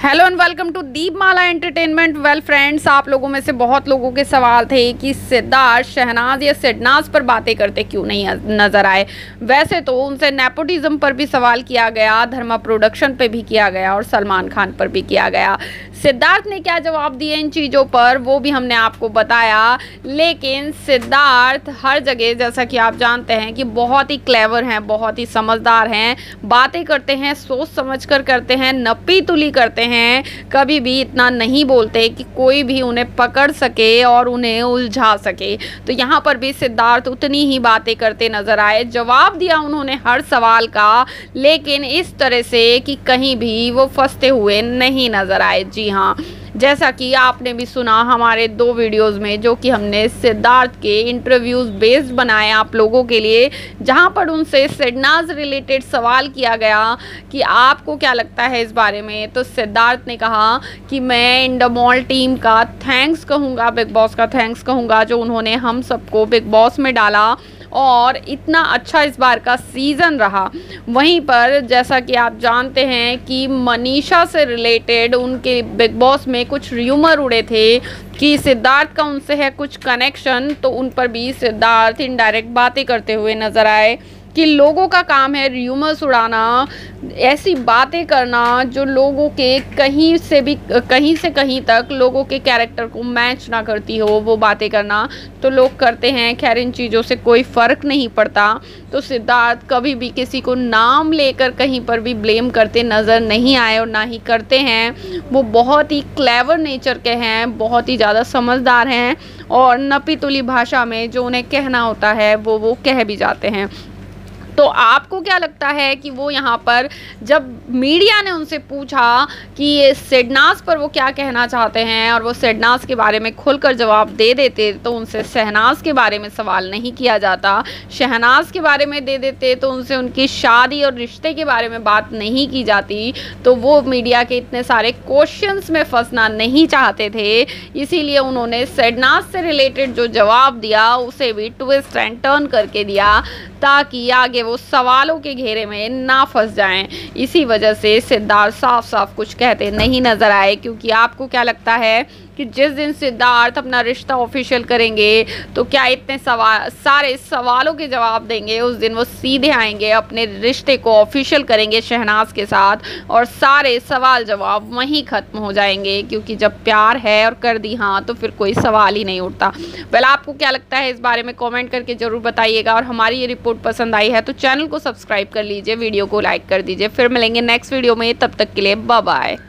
Hello and welcome to Deepmala entertainment. Well friends, आप लोगों में से बहुत लोगों के सवाल थे कि सिद्धार्थ शहनाज या सिडनाज पर बातें करते क्यों नहीं नजर आए। वैसे तो उनसे नेपोटिज्म पर भी सवाल किया गया, धर्मा प्रोडक्शन पे भी किया गया और सलमान खान पर भी किया गया। सिद्धार्थ ने क्या जवाब दिए इन चीज़ों पर वो भी हमने आपको बताया। लेकिन सिद्धार्थ हर जगह, जैसा कि आप जानते हैं, कि बहुत ही क्लेवर हैं, बहुत ही समझदार हैं, बातें करते हैं सोच समझ कर करते हैं, नपी तुली करते हैं, कभी भी इतना नहीं बोलते कि कोई भी उन्हें पकड़ सके और उन्हें उलझा सके। तो यहाँ पर भी सिद्धार्थ उतनी ही बातें करते नजर आए। जवाब दिया उन्होंने हर सवाल का, लेकिन इस तरह से कि कहीं भी वो फंसते हुए नहीं नजर आए। जी हाँ, जैसा कि आपने भी सुना हमारे 2 वीडियोस में, जो कि हमने सिद्धार्थ के इंटरव्यूज़ बेस्ड बनाए आप लोगों के लिए, जहां पर उनसे सिडनाज रिलेटेड सवाल किया गया कि आपको क्या लगता है इस बारे में। तो सिद्धार्थ ने कहा कि मैं इंडमॉल टीम का थैंक्स कहूँगा, बिग बॉस का थैंक्स कहूँगा, जो उन्होंने हम सबको बिग बॉस में डाला और इतना अच्छा इस बार का सीज़न रहा। वहीं पर जैसा कि आप जानते हैं कि मनीषा से रिलेटेड उनके बिग बॉस में कुछ र्यूमर उड़े थे कि सिद्धार्थ का उनसे है कुछ कनेक्शन, तो उन पर भी सिद्धार्थ इनडायरेक्ट बातें करते हुए नज़र आए कि लोगों का काम है र्यूमर्स उड़ाना, ऐसी बातें करना जो लोगों के कहीं से कहीं तक लोगों के कैरेक्टर को मैच ना करती हो, वो बातें करना तो लोग करते हैं। खैर, इन चीज़ों से कोई फ़र्क नहीं पड़ता। तो सिद्धार्थ कभी भी किसी को नाम लेकर कहीं पर भी ब्लेम करते नज़र नहीं आए और ना ही करते हैं। वो बहुत ही क्लेवर नेचर के हैं, बहुत ही ज़्यादा समझदार हैं और नपी तुली भाषा में जो उन्हें कहना होता है वो कह भी जाते हैं। तो आपको क्या लगता है कि वो यहाँ पर जब मीडिया ने उनसे पूछा कि ये सिडनाज पर वो क्या कहना चाहते हैं और वो सिडनाज के बारे में खुलकर जवाब दे देते तो उनसे शहनाज के बारे में सवाल नहीं किया जाता, शहनाज के बारे में दे देते तो उनसे उनकी शादी और रिश्ते के बारे में बात नहीं की जाती, तो वो मीडिया के इतने सारे क्वेश्चंस में फंसना नहीं चाहते थे। इसीलिए उन्होंने सिडनाज से रिलेटेड जो जवाब दिया उसे भी ट्विस्ट एंड टर्न करके दिया, ताकि आगे वो सवालों के घेरे में ना फंस जाएं। इसी वजह से सिद्धार्थ साफ साफ कुछ कहते नहीं नजर आए। क्योंकि आपको क्या लगता है कि जिस दिन सिद्धार्थ अपना रिश्ता ऑफिशियल करेंगे तो क्या इतने सारे सवालों के जवाब देंगे? उस दिन वो सीधे आएंगे, अपने रिश्ते को ऑफिशियल करेंगे शहनाज के साथ और सारे सवाल जवाब वहीं ख़त्म हो जाएंगे। क्योंकि जब प्यार है और कर दी हाँ तो फिर कोई सवाल ही नहीं उठता। वेल, आपको क्या लगता है इस बारे में कमेंट करके ज़रूर बताइएगा। और हमारी ये रिपोर्ट पसंद आई है तो चैनल को सब्सक्राइब कर लीजिए, वीडियो को लाइक कर दीजिए। फिर मिलेंगे नेक्स्ट वीडियो में, तब तक के लिए बाय बाय।